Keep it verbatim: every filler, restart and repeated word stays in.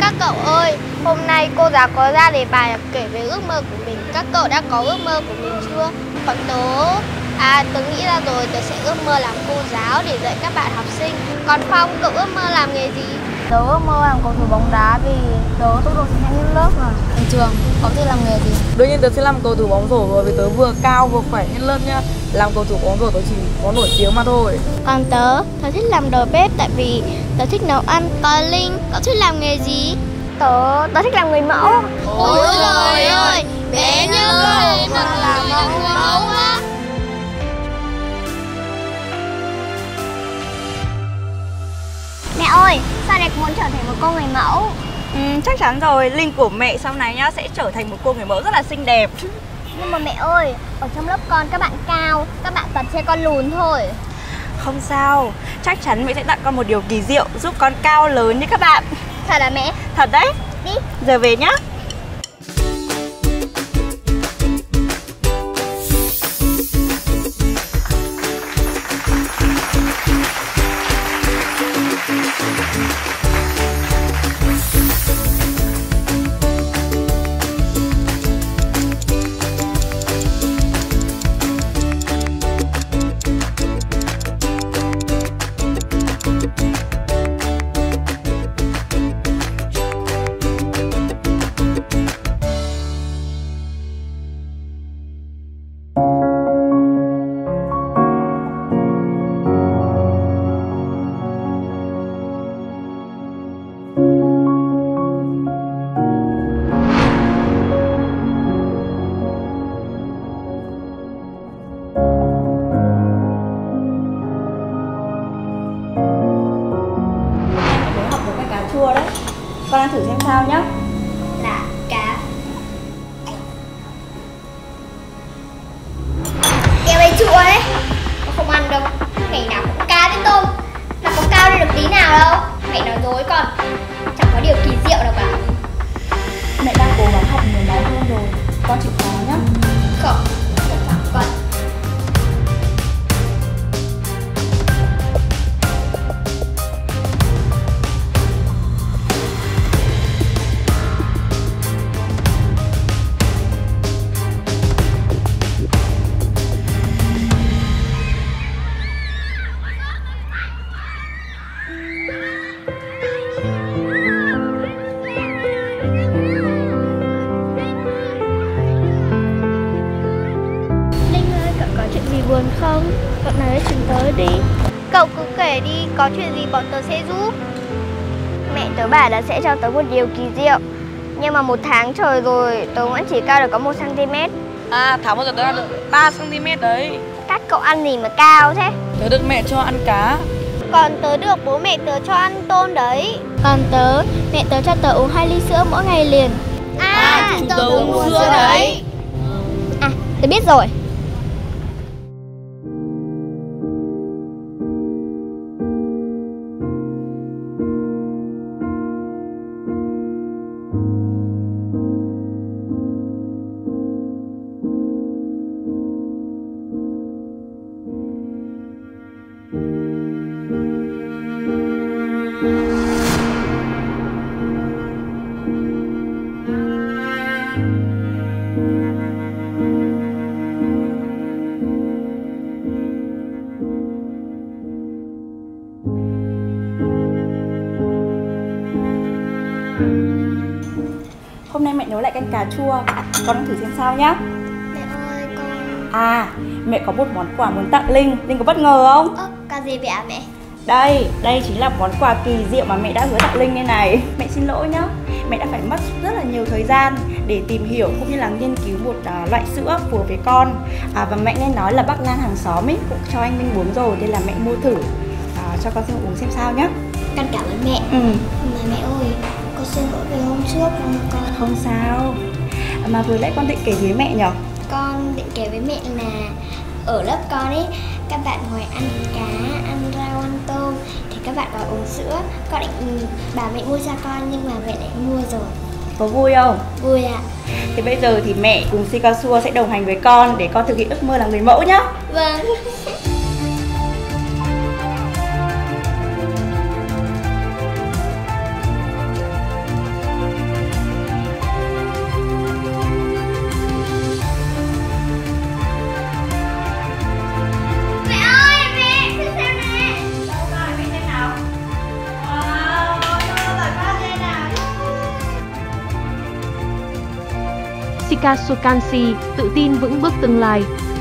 Các cậu ơi, hôm nay cô giáo có ra đề bài kể về ước mơ của mình. Các cậu đã có ước mơ của mình chưa? Còn tớ, à tớ nghĩ ra rồi, tớ sẽ ước mơ làm cô giáo để dạy các bạn học sinh. Còn Phong, cậu ước mơ làm nghề gì? Tớ ước mơ làm cầu thủ bóng đá vì tớ tốc độ nhanh nhất lớp mà. Bình trường, có thể làm nghề gì? Đương nhiên tớ sẽ làm cầu thủ bóng rổ rồi, vì tớ vừa cao vừa khỏe nhất lớp nhá. Làm cầu thủ bóng rổ tớ chỉ có nổi tiếng mà thôi. Còn tớ, tớ thích làm đầu bếp tại vì tớ thích nấu ăn. Còn Linh, cậu thích làm nghề gì? Tớ, tớ thích làm người mẫu. Ôi trời ơi, bé như vậy mà làm người mẫu á. Mẹ ơi, sao Đẹp muốn trở thành một cô người mẫu? Ừ, chắc chắn rồi, Linh của mẹ sau này nhá sẽ trở thành một cô người mẫu rất là xinh đẹp. Nhưng mà mẹ ơi, ở trong lớp con các bạn cao, các bạn toàn chê con lùn thôi. Không sao, chắc chắn mẹ sẽ tặng con một điều kỳ diệu giúp con cao lớn như các bạn. Thật là mẹ? Thật đấy. Đi. Giờ về nhá. Chua đấy, con ăn thử xem sao nhá. Là cá. Em ấy chua đấy, con không ăn đâu. Ngày nào cũng cá với tôm, mà có cao lên được tí nào đâu. Mẹ nói dối con, chẳng có điều kỳ diệu đâu cả. Mẹ đang cố gắng học nhiều món hơn rồi, con chịu khó nhá. Không, không phải con. Buồn không? Cậu nói với chúng tớ đi. Cậu cứ kể đi, có chuyện gì bọn tớ sẽ giúp. Mẹ tớ bảo là sẽ cho tớ một điều kỳ diệu. Nhưng mà một tháng trời rồi tớ vẫn chỉ cao được có một xăng-ti-mét. À, tháng một giờ tớ ăn được ba xăng-ti-mét đấy. Các cậu ăn gì mà cao thế? Tớ được mẹ cho ăn cá. Còn tớ được bố mẹ tớ cho ăn tôm đấy. Còn tớ, mẹ tớ cho tớ uống hai ly sữa mỗi ngày liền. À, à chúng tớ uống sữa đấy. À, tớ biết rồi. Hôm nay mẹ nấu lại canh cà chua, con ăn thử xem sao nhá. Mẹ ơi, con... À, mẹ có một món quà muốn tặng Linh, Linh có bất ngờ không? Ơ, quà gì vậy ạ mẹ? Đây, đây chính là món quà kỳ diệu mà mẹ đã hứa tặng Linh đây này. Mẹ xin lỗi nhá, mẹ đã phải mất rất là nhiều thời gian để tìm hiểu cũng như là nghiên cứu một uh, loại sữa phù hợp với con. À, và mẹ nghe nói là bác Lan hàng xóm ấy cũng cho anh Minh uống rồi, nên là mẹ mua thử. À, cho con xin uống xem sao nhá. Con cảm ơn mẹ. Ừ. Mà mẹ ơi, con xin lỗi về hôm trước không con? Không sao. À, mà vừa nãy con định kể với mẹ nhở? Con định kể với mẹ là ở lớp con ấy, các bạn ngoài ăn cá, ăn rau, ăn tôm thì các bạn còn uống sữa. Con định bảo mẹ mua cho con nhưng mà mẹ lại mua rồi. Có vui không? Vui ạ. Thì bây giờ thì mẹ cùng Sikasua sẽ đồng hành với con để con thực hiện ước mơ là người mẫu nhá. Vâng. Sika Sokansi, tự tin vững bước tương lai.